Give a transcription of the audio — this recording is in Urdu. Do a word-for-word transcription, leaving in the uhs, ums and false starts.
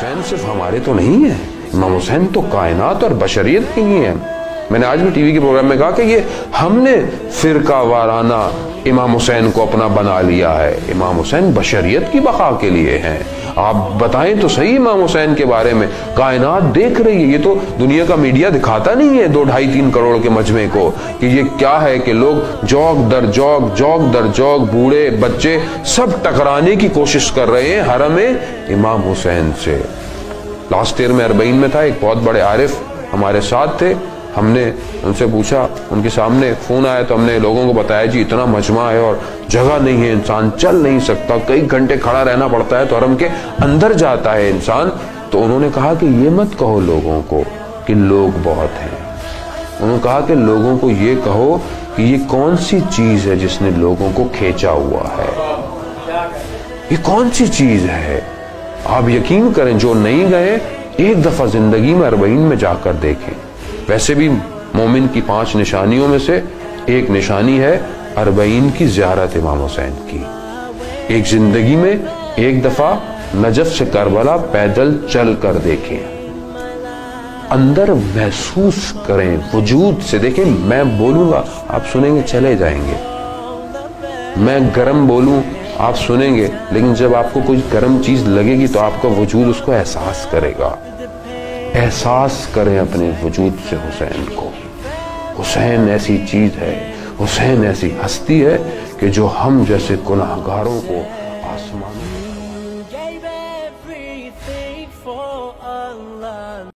حسین صرف ہمارے تو نہیں ہے، امام حسین تو کائنات اور بشریت کے لیے ہیں۔ میں نے آج بھی ٹی وی کے پروگرام میں کہا کہ یہ ہم نے فرقہ وارانہ امام حسین کو اپنا بنا لیا ہے، امام حسین بشریت کی بقا کے لیے ہیں۔ آپ بتائیں تو صحیح امام حسین کے بارے میں، کائنات دیکھ رہی ہے، یہ تو دنیا کا میڈیا دکھاتا نہیں ہے دو ڈھائی تین کروڑ کے مجمع کو کہ یہ کیا ہے کہ لوگ جوک در جوک جوک در جوک بوڑھے بچے سب ٹکرانے کی کوشش کر رہے ہیں حرم امام حسین سے۔ لاسٹ ایئر میں اربعین میں تھا، ایک بہت بڑے عارف ہمارے ساتھ تھے، ہم نے ان سے پوچھا، ان کے سامنے فون آیا تو ہم نے لوگوں کو بتایا جی اتنا مجمع ہے اور جگہ نہیں ہے، انسان چل نہیں سکتا، کئی گھنٹے کھڑا رہنا پڑتا ہے تو حرم کے اندر جاتا ہے انسان۔ تو انہوں نے کہا کہ یہ مت کہو لوگوں کو کہ لوگ بہت ہیں، انہوں نے کہا کہ لوگوں کو یہ کہو کہ یہ کون سی چیز ہے جس نے لوگوں کو کھینچا ہوا ہے، یہ کون سی چیز ہے۔ آپ یقین کریں جو نہیں گئے ایک دفعہ زندگی میں اربعین میں جا کر دیکھیں۔ ویسے بھی مومن کی پانچ نشانیوں میں سے ایک نشانی ہے اربعین کی زیارت امام حسین کی۔ ایک زندگی میں ایک دفعہ نجف سے کربلا پیدل چل کر دیکھیں، اندر محسوس کریں، وجود سے دیکھیں۔ میں بولوں گا آپ سنیں گے چلے جائیں گے، میں گرم بولوں آپ سنیں گے، لیکن جب آپ کو کوئی گرم چیز لگے گی تو آپ کا وجود اس کو احساس کرے گا۔ احساس کریں اپنے وجود سے حسین کو۔ حسین ایسی چیز ہے، حسین ایسی ہستی ہے کہ جو ہم جیسے گناہگاروں کو